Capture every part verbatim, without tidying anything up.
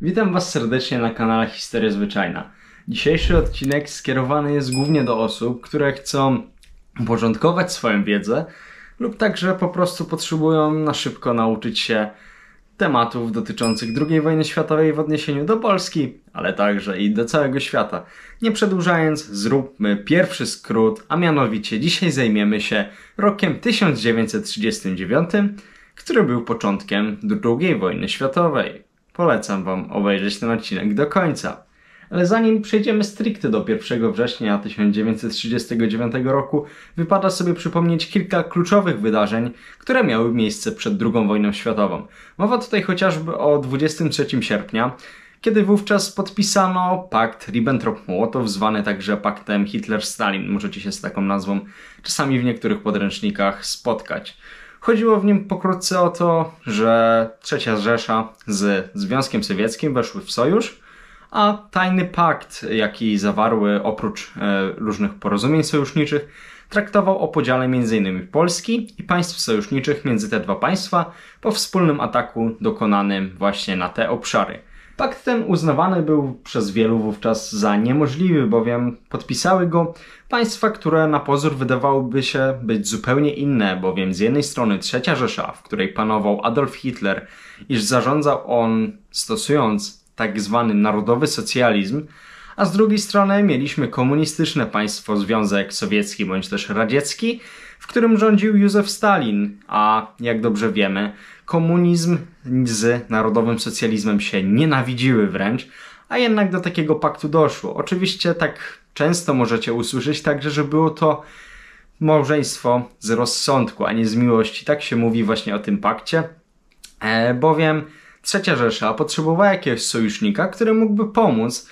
Witam Was serdecznie na kanale Historia Zwyczajna. Dzisiejszy odcinek skierowany jest głównie do osób, które chcą uporządkować swoją wiedzę lub także po prostu potrzebują na szybko nauczyć się tematów dotyczących drugiej wojny światowej w odniesieniu do Polski, ale także i do całego świata. Nie przedłużając, zróbmy pierwszy skrót, a mianowicie dzisiaj zajmiemy się rokiem tysiąc dziewięćset trzydziestym dziewiątym, który był początkiem drugiej wojny światowej. Polecam Wam obejrzeć ten odcinek do końca. Ale zanim przejdziemy stricte do pierwszego września tysiąc dziewięćset trzydziestego dziewiątego roku, wypada sobie przypomnieć kilka kluczowych wydarzeń, które miały miejsce przed drugą wojną światową. Mowa tutaj chociażby o dwudziestego trzeciego sierpnia, kiedy wówczas podpisano pakt Ribbentrop-Mołotow, zwany także paktem Hitler-Stalin. Możecie się z taką nazwą czasami w niektórych podręcznikach spotkać. Chodziło w nim pokrótce o to, że trzecia Rzesza z Związkiem Sowieckim weszły w sojusz, a tajny pakt, jaki zawarły oprócz e, różnych porozumień sojuszniczych, traktował o podziale między innymi Polski i państw sojuszniczych między te dwa państwa po wspólnym ataku dokonanym właśnie na te obszary. Pakt ten uznawany był przez wielu wówczas za niemożliwy, bowiem podpisały go państwa, które na pozór wydawałyby się być zupełnie inne, bowiem z jednej strony trzecia Rzesza, w której panował Adolf Hitler, iż zarządzał on stosując tak zwany narodowy socjalizm, a z drugiej strony mieliśmy komunistyczne państwo, Związek Sowiecki bądź też radziecki, w którym rządził Józef Stalin, a jak dobrze wiemy, komunizm z narodowym socjalizmem się nienawidziły wręcz, a jednak do takiego paktu doszło. Oczywiście tak często możecie usłyszeć także, że było to małżeństwo z rozsądku, a nie z miłości. Tak się mówi właśnie o tym pakcie, e, bowiem trzecia Rzesza potrzebowała jakiegoś sojusznika, który mógłby pomóc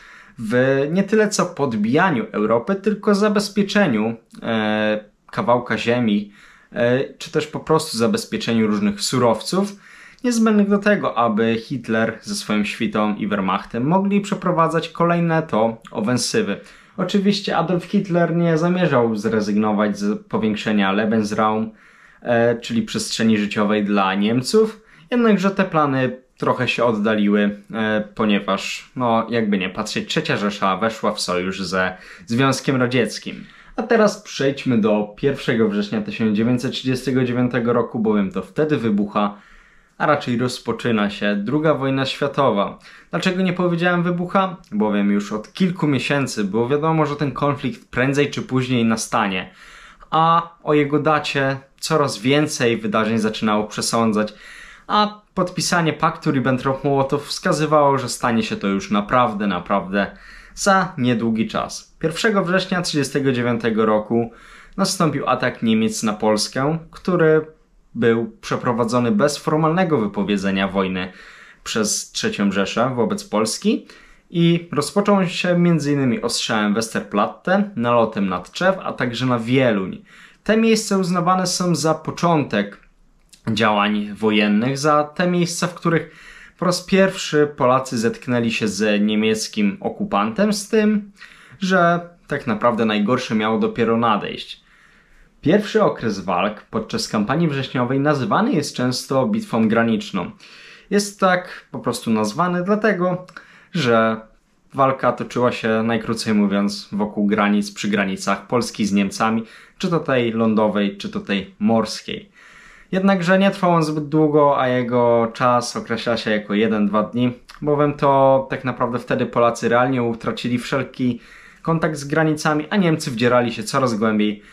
w nie tyle co podbijaniu Europy, tylko zabezpieczeniu e, kawałka ziemi, e, czy też po prostu zabezpieczeniu różnych surowców niezbędnych do tego, aby Hitler ze swoją świtą i Wehrmachtem mogli przeprowadzać kolejne to ofensywy. Oczywiście Adolf Hitler nie zamierzał zrezygnować z powiększenia Lebensraum, e, czyli przestrzeni życiowej dla Niemców, jednakże te plany trochę się oddaliły, e, ponieważ, no jakby nie patrzeć, trzecia Rzesza weszła w sojusz ze Związkiem Radzieckim. A teraz przejdźmy do pierwszego września tysiąc dziewięćset trzydziestego dziewiątego roku, bowiem to wtedy wybucha, a raczej rozpoczyna się druga wojna światowa. Dlaczego nie powiedziałem wybucha? Bowiem już od kilku miesięcy było wiadomo, że ten konflikt prędzej czy później nastanie, a o jego dacie coraz więcej wydarzeń zaczynało przesądzać, a podpisanie paktu Ribbentrop-Mołotow wskazywało, że stanie się to już naprawdę, naprawdę za niedługi czas. pierwszego września tysiąc dziewięćset trzydziestego dziewiątego roku nastąpił atak Niemiec na Polskę, który był przeprowadzony bez formalnego wypowiedzenia wojny przez trzecią Rzeszę wobec Polski i rozpoczął się między innymi ostrzałem Westerplatte, nalotem na Tczew, a także na Wieluń. Te miejsca uznawane są za początek działań wojennych, za te miejsca, w których po raz pierwszy Polacy zetknęli się z niemieckim okupantem, z tym, że tak naprawdę najgorsze miało dopiero nadejść. Pierwszy okres walk podczas kampanii wrześniowej nazywany jest często bitwą graniczną. Jest tak po prostu nazwany dlatego, że walka toczyła się, najkrócej mówiąc, wokół granic, przy granicach Polski z Niemcami, czy to tej lądowej, czy to tej morskiej. Jednakże nie trwał on zbyt długo, a jego czas określa się jako jeden dwa dni, bowiem to tak naprawdę wtedy Polacy realnie utracili wszelki kontakt z granicami, a Niemcy wdzierali się coraz głębiej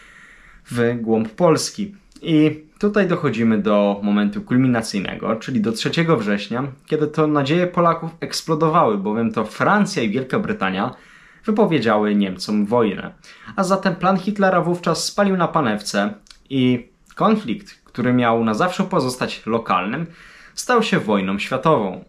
w głąb Polski. I tutaj dochodzimy do momentu kulminacyjnego, czyli do trzeciego września, kiedy to nadzieje Polaków eksplodowały, bowiem to Francja i Wielka Brytania wypowiedziały Niemcom wojnę. A zatem plan Hitlera wówczas spalił na panewce i konflikt, który miał na zawsze pozostać lokalnym, stał się wojną światową.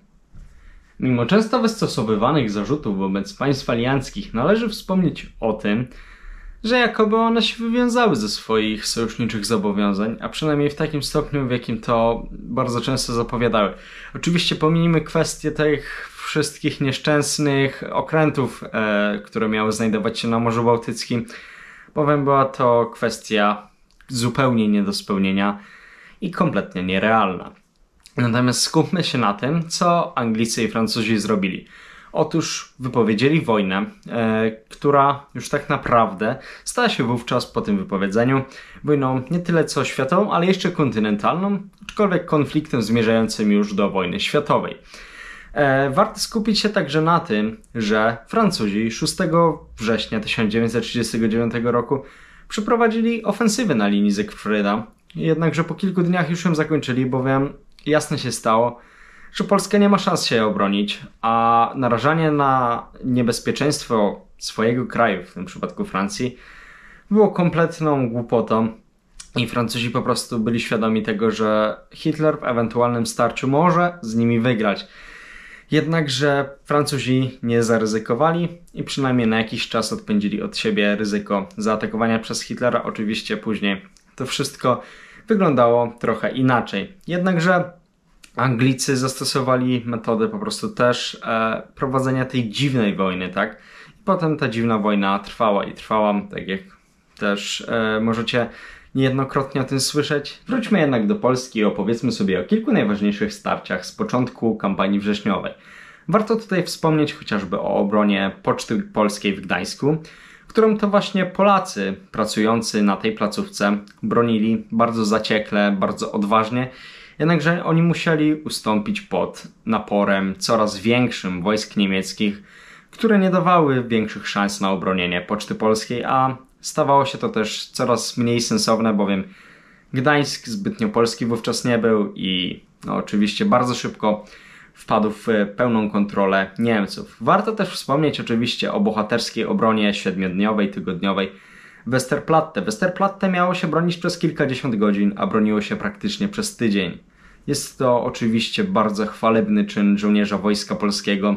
Mimo często wystosowywanych zarzutów wobec państw alianckich należy wspomnieć o tym, że jakoby one się wywiązały ze swoich sojuszniczych zobowiązań, a przynajmniej w takim stopniu, w jakim to bardzo często zapowiadały. Oczywiście pominijmy kwestię tych wszystkich nieszczęsnych okrętów, e, które miały znajdować się na Morzu Bałtyckim, bowiem była to kwestia zupełnie nie do spełnienia i kompletnie nierealna. Natomiast skupmy się na tym, co Anglicy i Francuzi zrobili. Otóż wypowiedzieli wojnę, e, która już tak naprawdę stała się wówczas po tym wypowiedzeniu wojną nie tyle co światową, ale jeszcze kontynentalną, aczkolwiek konfliktem zmierzającym już do wojny światowej. E, warto skupić się także na tym, że Francuzi szóstego września tysiąc dziewięćset trzydziestego dziewiątego roku przeprowadzili ofensywę na linii Siegfrieda, jednakże po kilku dniach już ją zakończyli, bowiem jasne się stało, że Polska nie ma szans się obronić, a narażanie na niebezpieczeństwo swojego kraju, w tym przypadku Francji, było kompletną głupotą i Francuzi po prostu byli świadomi tego, że Hitler w ewentualnym starciu może z nimi wygrać. Jednakże Francuzi nie zaryzykowali i przynajmniej na jakiś czas odpędzili od siebie ryzyko zaatakowania przez Hitlera. Oczywiście później to wszystko wyglądało trochę inaczej. Jednakże Anglicy zastosowali metodę po prostu też e, prowadzenia tej dziwnej wojny, tak? I potem ta dziwna wojna trwała i trwała, tak jak też e, możecie niejednokrotnie o tym słyszeć. Wróćmy jednak do Polski i opowiedzmy sobie o kilku najważniejszych starciach z początku kampanii wrześniowej. Warto tutaj wspomnieć chociażby o obronie Poczty Polskiej w Gdańsku, którą to właśnie Polacy pracujący na tej placówce bronili bardzo zaciekle, bardzo odważnie. Jednakże oni musieli ustąpić pod naporem coraz większym wojsk niemieckich, które nie dawały większych szans na obronienie Poczty Polskiej, a stawało się to też coraz mniej sensowne, bowiem Gdańsk zbytnio polski wówczas nie był i no, oczywiście bardzo szybko wpadł w pełną kontrolę Niemców. Warto też wspomnieć oczywiście o bohaterskiej obronie siedmiodniowej, tygodniowej Westerplatte. Westerplatte miało się bronić przez kilkadziesiąt godzin, a broniło się praktycznie przez tydzień. Jest to oczywiście bardzo chwalebny czyn żołnierza Wojska Polskiego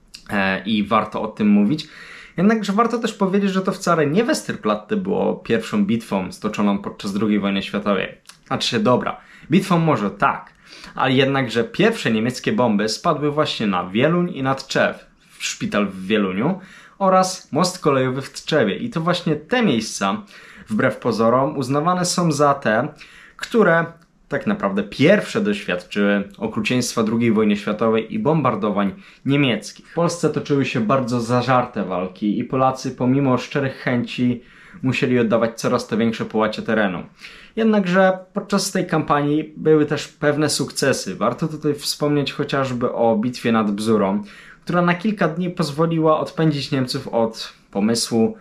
e, i warto o tym mówić. Jednakże warto też powiedzieć, że to wcale nie Westerplatte było pierwszą bitwą stoczoną podczas drugiej wojny światowej. Znaczy, dobra, bitwą może tak, ale jednakże pierwsze niemieckie bomby spadły właśnie na Wieluń i na Tczew, szpital w Wieluniu oraz most kolejowy w Tczewie. I to właśnie te miejsca, wbrew pozorom, uznawane są za te, które tak naprawdę pierwsze doświadczyły okrucieństwa drugiej wojny światowej i bombardowań niemieckich. W Polsce toczyły się bardzo zażarte walki i Polacy pomimo szczerych chęci musieli oddawać coraz to większe połacie terenu. Jednakże podczas tej kampanii były też pewne sukcesy. Warto tutaj wspomnieć chociażby o bitwie nad Bzurą, która na kilka dni pozwoliła odpędzić Niemców od pomysłu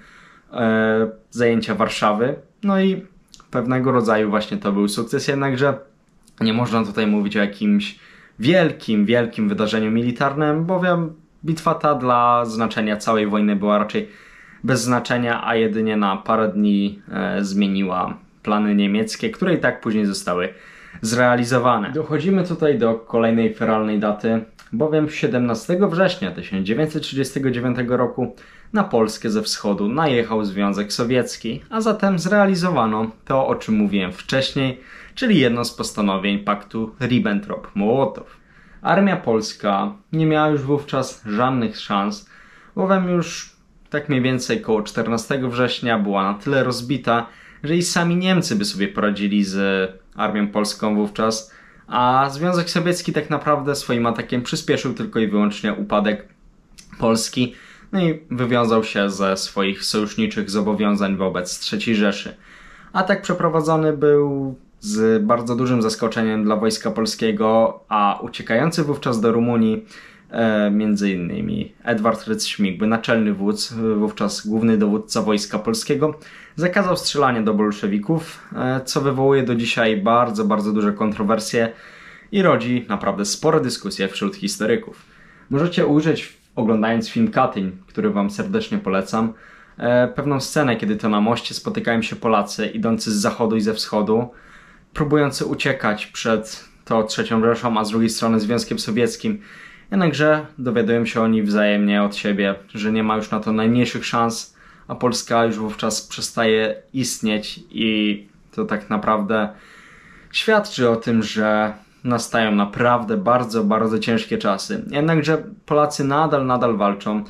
e, zajęcia Warszawy. No i pewnego rodzaju właśnie to był sukces, jednakże nie można tutaj mówić o jakimś wielkim, wielkim wydarzeniu militarnym, bowiem bitwa ta dla znaczenia całej wojny była raczej bez znaczenia, a jedynie na parę dni e, zmieniła plany niemieckie, które i tak później zostały zrealizowane. Dochodzimy tutaj do kolejnej feralnej daty, bowiem siedemnastego września tysiąc dziewięćset trzydziestego dziewiątego roku na Polskę ze wschodu najechał Związek Sowiecki, a zatem zrealizowano to, o czym mówiłem wcześniej, czyli jedno z postanowień paktu Ribbentrop-Mołotow. Armia polska nie miała już wówczas żadnych szans, bowiem już tak mniej więcej koło czternastego września była na tyle rozbita, że i sami Niemcy by sobie poradzili z armią polską wówczas, a Związek Sowiecki tak naprawdę swoim atakiem przyspieszył tylko i wyłącznie upadek Polski, no i wywiązał się ze swoich sojuszniczych zobowiązań wobec trzeciej Rzeszy. Atak przeprowadzony był z bardzo dużym zaskoczeniem dla Wojska Polskiego, a uciekający wówczas do Rumunii e, między innymi Edward Rydz-Śmigły, naczelny wódz, wówczas główny dowódca Wojska Polskiego, zakazał strzelania do bolszewików, e, co wywołuje do dzisiaj bardzo, bardzo duże kontrowersje i rodzi naprawdę spore dyskusje wśród historyków. Możecie ujrzeć, oglądając film Katyń, który wam serdecznie polecam, e, pewną scenę, kiedy to na moście spotykają się Polacy idący z zachodu i ze wschodu, próbujący uciekać przed to trzecią Rzeszą, a z drugiej strony Związkiem Sowieckim. Jednakże dowiadują się oni wzajemnie od siebie, że nie ma już na to najmniejszych szans, a Polska już wówczas przestaje istnieć i to tak naprawdę świadczy o tym, że nastają naprawdę bardzo, bardzo ciężkie czasy. Jednakże Polacy nadal, nadal walczą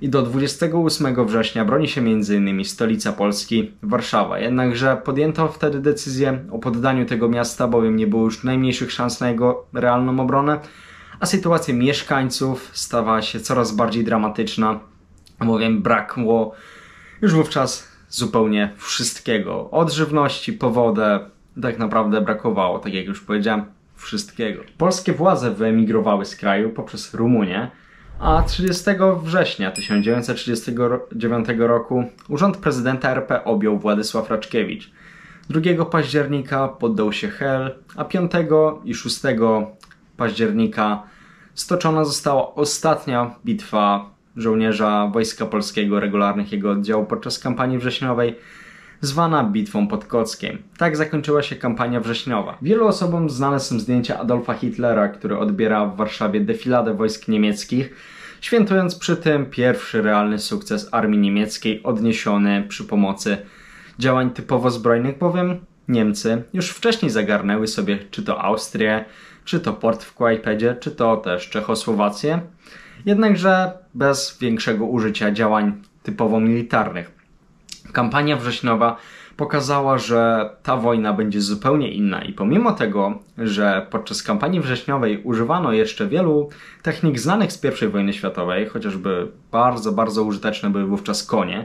i do dwudziestego ósmego września broni się między innymi stolica Polski, Warszawa. Jednakże podjęto wtedy decyzję o poddaniu tego miasta, bowiem nie było już najmniejszych szans na jego realną obronę, a sytuacja mieszkańców stawała się coraz bardziej dramatyczna, bowiem brakło już wówczas zupełnie wszystkiego. Od żywności po wodę tak naprawdę brakowało, tak jak już powiedziałem, wszystkiego. Polskie władze wyemigrowały z kraju poprzez Rumunię, a trzydziestego września tysiąc dziewięćset trzydziestego dziewiątego roku urząd prezydenta R P objął Władysław Raczkiewicz. drugiego października poddał się Hel, a piątego i szóstego października stoczona została ostatnia bitwa żołnierza Wojska Polskiego Regularnych jego oddziału podczas kampanii wrześniowej, zwana Bitwą pod Kockiem. Tak zakończyła się kampania wrześniowa. Wielu osobom znane są zdjęcia Adolfa Hitlera, który odbiera w Warszawie defiladę wojsk niemieckich, świętując przy tym pierwszy realny sukces armii niemieckiej odniesiony przy pomocy działań typowo zbrojnych, bowiem Niemcy już wcześniej zagarnęły sobie czy to Austrię, czy to port w Kłajpedzie, czy to też Czechosłowację, jednakże bez większego użycia działań typowo militarnych. Kampania wrześniowa pokazała, że ta wojna będzie zupełnie inna i pomimo tego, że podczas kampanii wrześniowej używano jeszcze wielu technik znanych z pierwszej wojny światowej, chociażby bardzo, bardzo użyteczne były wówczas konie,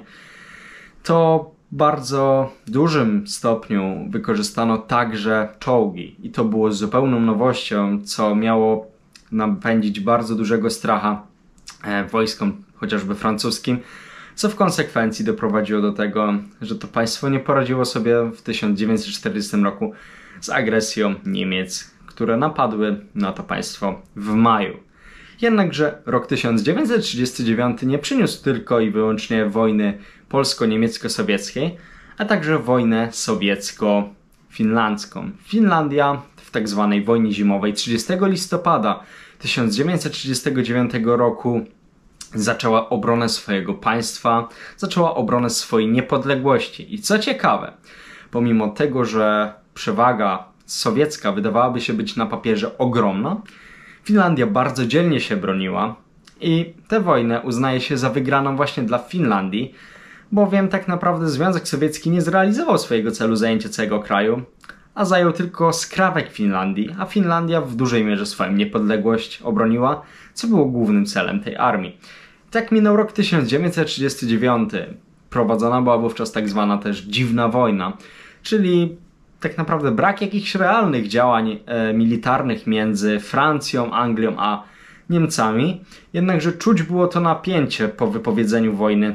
to w bardzo dużym stopniu wykorzystano także czołgi i to było zupełną nowością, co miało napędzić bardzo dużego stracha wojskom, chociażby francuskim, co w konsekwencji doprowadziło do tego, że to państwo nie poradziło sobie w tysiąc dziewięćset czterdziestym roku z agresją Niemiec, które napadły na to państwo w maju. Jednakże rok tysiąc dziewięćset trzydziesty dziewiąty nie przyniósł tylko i wyłącznie wojny polsko-niemiecko-sowieckiej, a także wojnę sowiecko-finlandzką. Finlandia w tak zwanej wojnie zimowej trzydziestego listopada tysiąc dziewięćset trzydziestego dziewiątego roku zaczęła obronę swojego państwa, zaczęła obronę swojej niepodległości. I co ciekawe, pomimo tego, że przewaga sowiecka wydawałaby się być na papierze ogromna, Finlandia bardzo dzielnie się broniła i tę wojnę uznaje się za wygraną właśnie dla Finlandii, bowiem tak naprawdę Związek Sowiecki nie zrealizował swojego celu zajęcia całego kraju, a zajął tylko skrawek Finlandii, a Finlandia w dużej mierze swoją niepodległość obroniła, co było głównym celem tej armii. Tak minął rok tysiąc dziewięćset trzydziesty dziewiąty. Prowadzona była wówczas tak zwana też dziwna wojna, czyli tak naprawdę brak jakichś realnych działań e, militarnych między Francją, Anglią a Niemcami, jednakże czuć było to napięcie po wypowiedzeniu wojny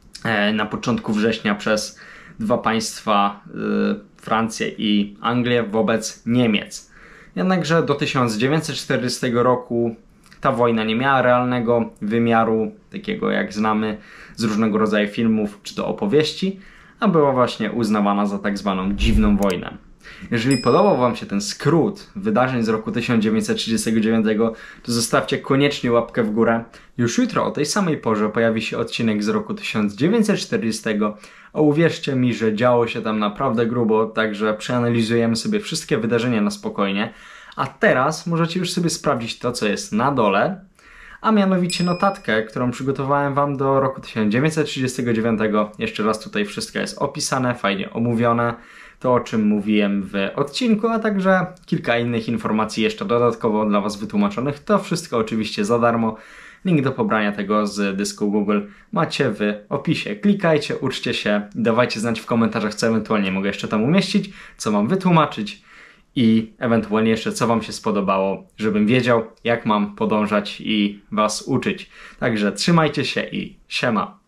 e, na początku września przez dwa państwa, e, Francję i Anglię, wobec Niemiec. Jednakże do tysiąc dziewięćset czterdziestego roku ta wojna nie miała realnego wymiaru, takiego jak znamy z różnego rodzaju filmów czy to opowieści, a była właśnie uznawana za tak zwaną dziwną wojnę. Jeżeli podobał Wam się ten skrót wydarzeń z roku tysiąc dziewięćset trzydziestego dziewiątego, to zostawcie koniecznie łapkę w górę. Już jutro o tej samej porze pojawi się odcinek z roku tysiąc dziewięćset czterdziestego, a uwierzcie mi, że działo się tam naprawdę grubo, także przeanalizujemy sobie wszystkie wydarzenia na spokojnie. A teraz możecie już sobie sprawdzić to, co jest na dole, a mianowicie notatkę, którą przygotowałem Wam do roku tysiąc dziewięćset trzydziestego dziewiątego. Jeszcze raz tutaj wszystko jest opisane, fajnie omówione, to o czym mówiłem w odcinku, a także kilka innych informacji jeszcze dodatkowo dla Was wytłumaczonych. To wszystko oczywiście za darmo. Link do pobrania tego z dysku Google macie w opisie. Klikajcie, uczcie się i dawajcie znać w komentarzach, co ewentualnie mogę jeszcze tam umieścić, co mam wytłumaczyć i ewentualnie jeszcze co Wam się spodobało, żebym wiedział, jak mam podążać i Was uczyć. Także trzymajcie się i siema!